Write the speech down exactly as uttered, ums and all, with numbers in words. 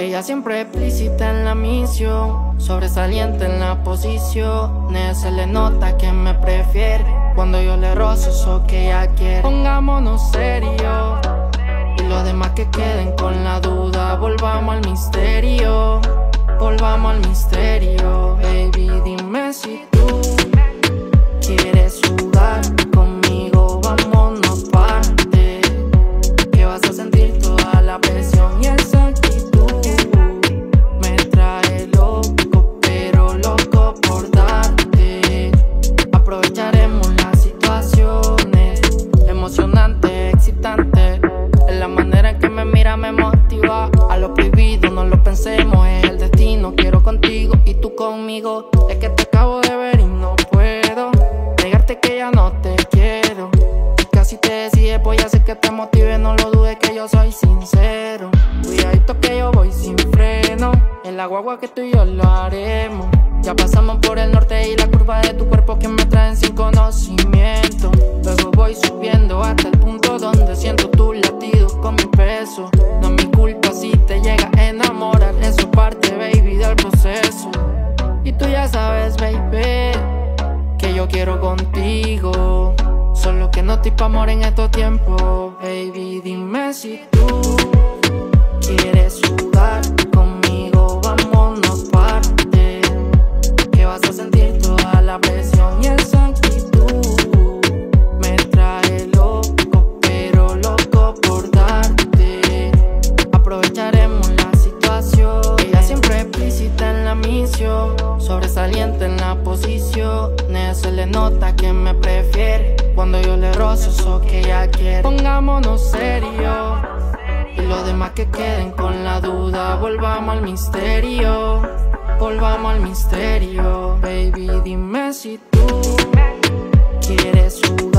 Ella siempre explícita en la misión, sobresaliente en la posición. Se le nota que me prefiere cuando yo le rozo eso que ella quiere. Pongámonos serios y los demás que queden con la duda. Volvamos al misterio, volvamos al misterio. Baby, dime si tú quieres jugar conmigo, vámonos parte, que vas a sentir toda la presión y esa actitud me trae loco, pero loco por darte. Aprovecharemos las situaciones, emocionante, excitante. En la manera en que me mira me motiva. A lo prohibido no lo pensemos, es el destino. Quiero contigo y tú conmigo. Es que te acabo de ver y no puedo negarte que ya no te quiero. Casi te decides, voy a hacer que te motive. No lo dudes que yo soy sincero. Cuidadito que yo voy sin freno. En la guagua que tú y yo lo haremos. Ya pasamos por el norte y la curva de tu cuerpo que me traen sin conocimiento. Luego voy subiendo hasta el punto donde siento tus latidos con mi peso. No es mi culpa si te llega a enamorar, eso es parte, baby, del proceso. Y tú ya sabes, baby, que yo quiero contigo. Solo que no estoy pa' amor en estos tiempos. Baby, dime si tú quieres jugar conmigo, vámonos parte, que vas a sentir toda la presión y esa actitud me trae loco, pero loco por darte. Aprovecharemos la situación. Ella siempre explícita en la misión, sobresaliente en la posición. Se le nota que me prefiere cuando yo le rozo eso que ella quiere. Pongámonos serios y los demás que queden con la duda. Volvamos al misterio, volvamos al misterio. Baby, dime si tú quieres jugar